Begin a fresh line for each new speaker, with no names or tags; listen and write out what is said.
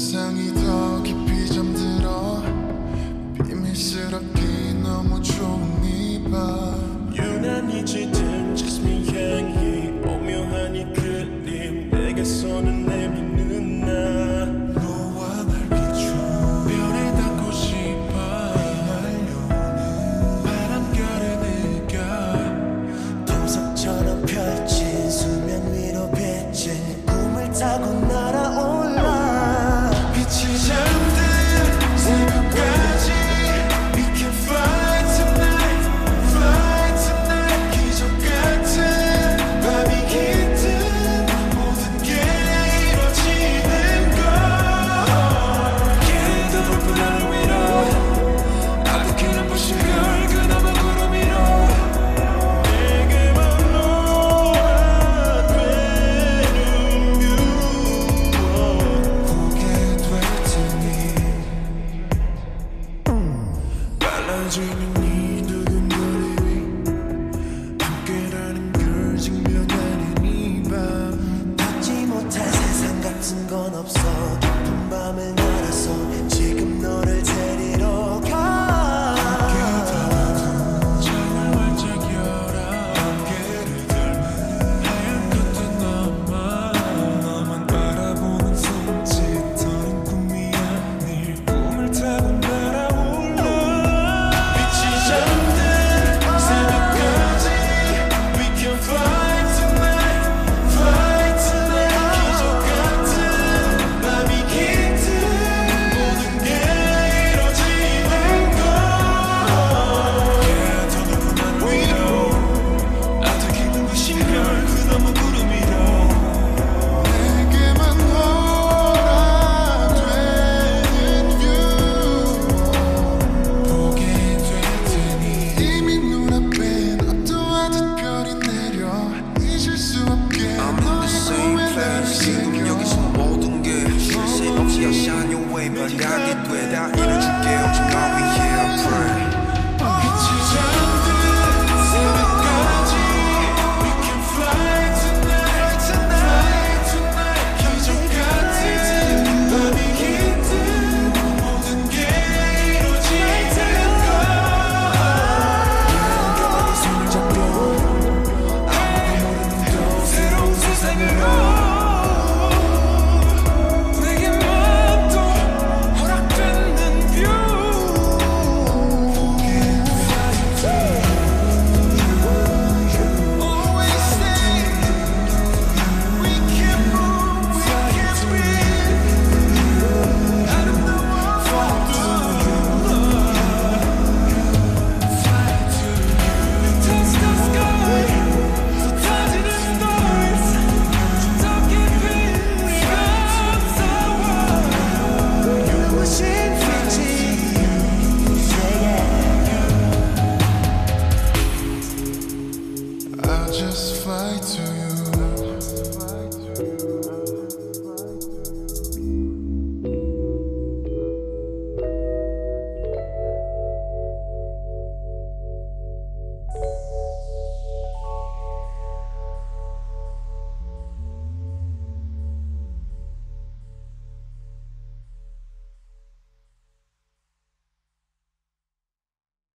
세상이 더 깊이 잠들어 비밀스럽기 너무 좋은 이 밤
유난히 짙은 jasmine 향이 오묘한 이 그림 내게 손을 내미는 나
너와 날 비춰
별에 닿고 싶어
휘날려오는
바람결에 느껴
도석처럼 펼친 수면 위로 비친 꿈을 타고 날아올라
빛이 잠든 새벽까지 We can fly tonight, fly tonight 기적 같은 밤이 깃든 모든 게 이루어지는 걸
Yeah, 더 불끈 하늘 위로 아득히 눈부신 별 그나마 구름 위로 내게만 너와 되는 뷰
보게 될 테니
빨라지는 이 두근거림이 함께라는 걸 증명하는 이 밤
닿지 못할 세상 같은 건 없어 깊은 밤을 날아서 지금 너를 데리러 가
창을 활짝 열어
안개를 닮은
하얀 커튼 너만 바라보는 손짓 더는 꿈이 아닐 꿈을 타고 날아올라
빛이 잠든 새벽까지 We can fly tonight, fly tonight 기적 같은 밤이 깃든 모든 게 이루어지는 걸
Yeah, 더 높은 하늘 위로 아득히 눈부신 별 그나마 구름 위로
내게만 너라 되는 뷰
보게 될 테니
이미 눈앞엔 어떠한 특별히 내려 잊을 수 없게
I'm in the
너의
same
몸에 나를
place 지금 여기서
새겨
모든 게 쉴 새 없이 I shine your way 밝게 돼다 이루어져